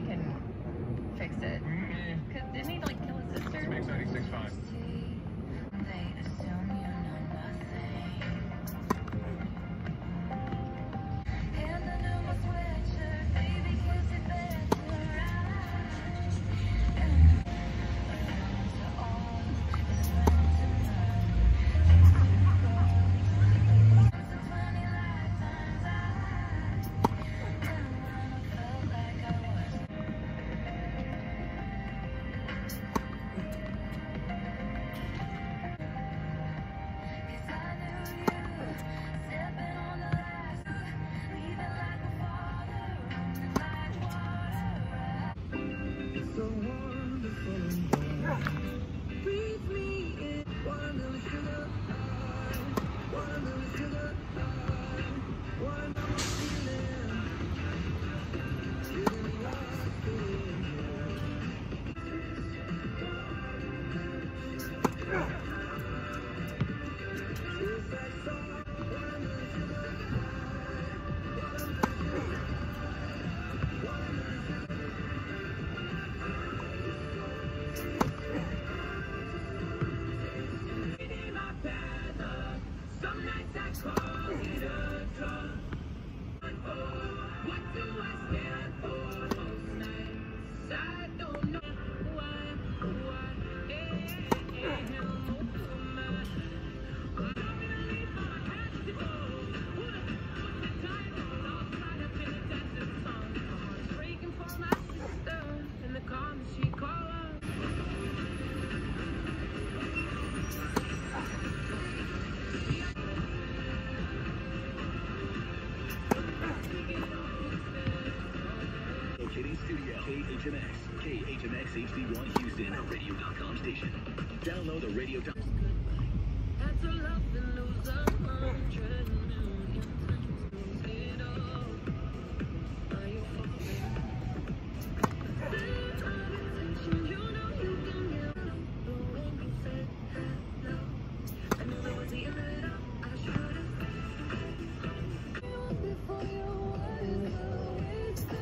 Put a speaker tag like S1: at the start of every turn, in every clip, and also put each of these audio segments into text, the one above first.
S1: can fix it. Cause didn't he like kill his sister?
S2: Makes 96.5.
S1: They assume you know nothing. Hand under my sweatshirt, baby, kiss it back to her eyes. To all is learn to learn. To 20 lifetimes I felt like I was.
S3: Studio, KHMX HD1 Houston, radio.com station. Download the radio.
S1: That's a love and lose a hundred million times. It all. Are you falling? Attention, you know you can get low. But when you said hello, I knew it was the end of it all. I should have. Before you were so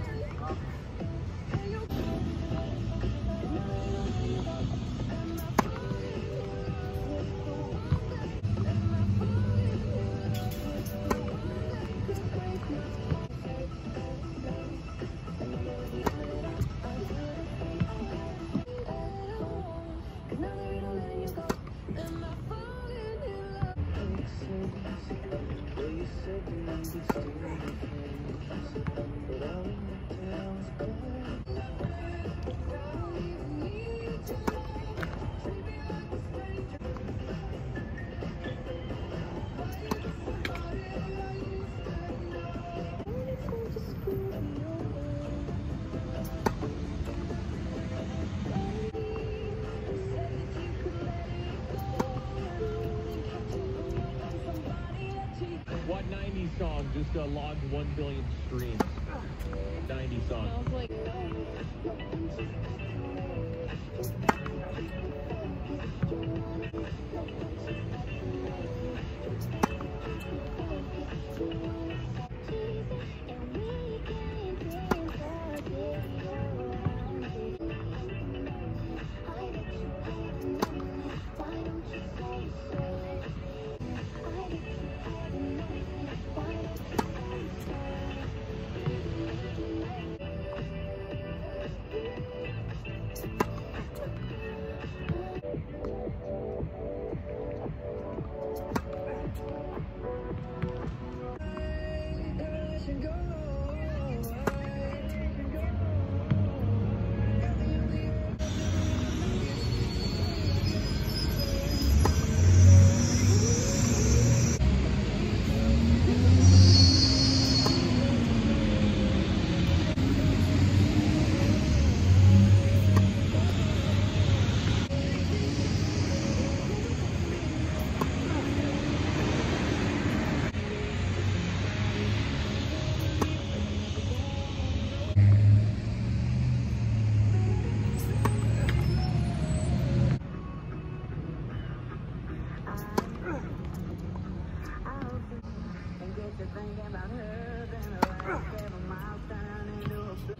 S4: What 90s song just logged 1 billion streams? 90 song.
S1: I was like, thinking about her, then I ride 7 miles down into a